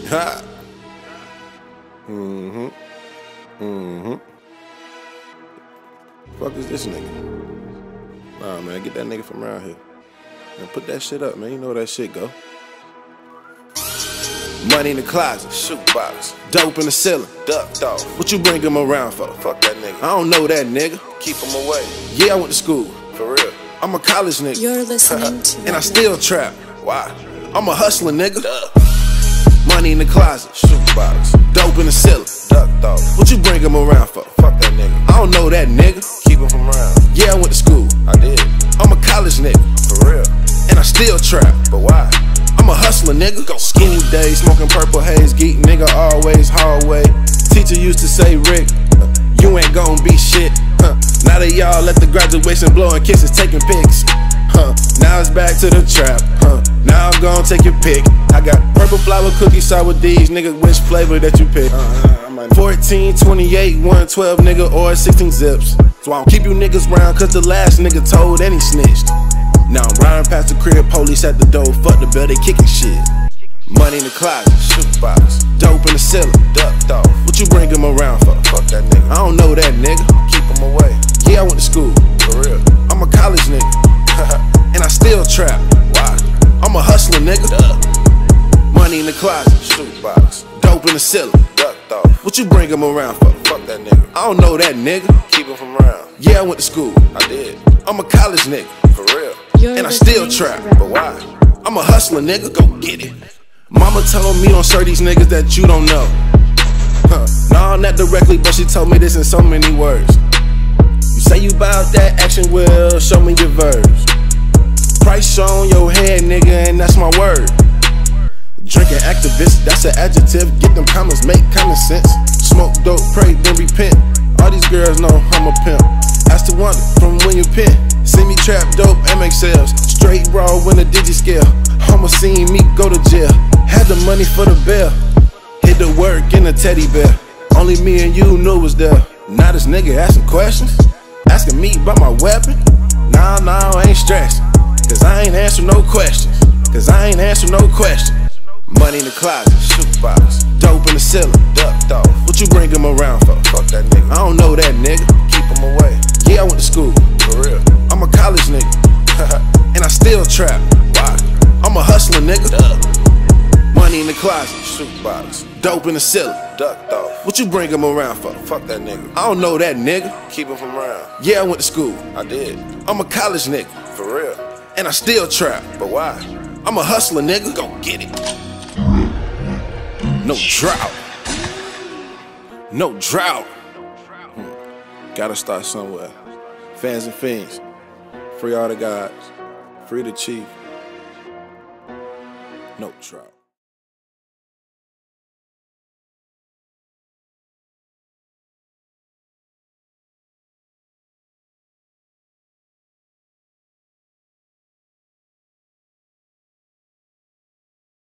Ha. Fuck is this nigga? Nah, man, get that nigga from around here. Man, put that shit up, man. You know where that shit go. Money in the closet, shoebox, dope in the ceiling, ducked off. What you bring him around for? Fuck that nigga. I don't know that nigga. Keep him away. Yeah, I went to school. For real. I'm a college nigga. You're listening to and I still trap. Why? I'm a hustler nigga. Money in the closet, shoebox, dope in the ceiling, ducked off. What you bring him around for? Fuck that nigga. I don't know that nigga. Keep him from around. Yeah, I went to school. I did. I'm a college nigga. For real. And I still trap. But why? I'm a hustler nigga. Go skinny days, smoking purple haze, geek nigga always hallway. Teacher used to say, Rick, you ain't gon' be shit. Now that y'all at the graduation blowing kisses, taking pics. Now it's back to the trap. Now I'm gon' take your pick. I got purple flower cookie sour D's, nigga. Which flavor that you pick? 14, 28, 112, nigga, or 16 zips. So I don't keep you niggas round, cause the last nigga told and he snitched. Now I'm riding past the crib, police at the door, fuck the bell, they kicking shit. Money in the closet, shoebox, dope in the ceiling, ducked off. What you bring him around for? Fuck that nigga. I don't know that nigga. Keep him away. Yeah, I went to school. For real. I'm a college nigga. And I still trap. Why? I'm a hustler nigga. Money in the closet, shoebox, dope in the ceiling, ducked off. What you bring him around for? Fuck that nigga. I don't know that nigga. Keep him from around. Yeah, I went to school. I did. I'm a college nigga. For real. And I still trap. But why? I'm a hustler nigga. Go get it. Mama told me don't serve these niggas that you don't know. Nah, not directly, but she told me this in so many words. You say you bout that action, well, show me your verbs. Price on your head, nigga, and that's my word. Drinking activist, that's an adjective. Get them commas, make common sense. Smoke dope, pray, then repent. All these girls know I'm a pimp. Ask the wonder from when you pin. See me trap dope and make sales. Straight raw when the digi scale. Homer seen me go to jail. Had the money for the bail. Hit the work in a teddy bear. Only me and you knew was there. Now this nigga asking questions. Asking me about my weapon. Nah, I ain't stressing. Cause I ain't answer no questions. Cause I ain't answer no questions. Money in the closet, shoebox, dope in the ceiling, ducked off. What you bring him around for? Fuck that nigga. I don't know that nigga. Keep him away. Yeah, I went to school. For real. I'm a college nigga. And I still trap. Why? I'm a hustler nigga. Money in the closet, shoebox, dope in the ceiling, ducked off. What you bring him around for? Fuck that nigga. I don't know that nigga. Keep him from around. Yeah, I went to school. I did. I'm a college nigga. For real. And I still trap. But why? I'm a hustler nigga. Go get it. No drought. No drought. Gotta start somewhere. Fans and fiends. Free all the gods. Free the chief. No drought.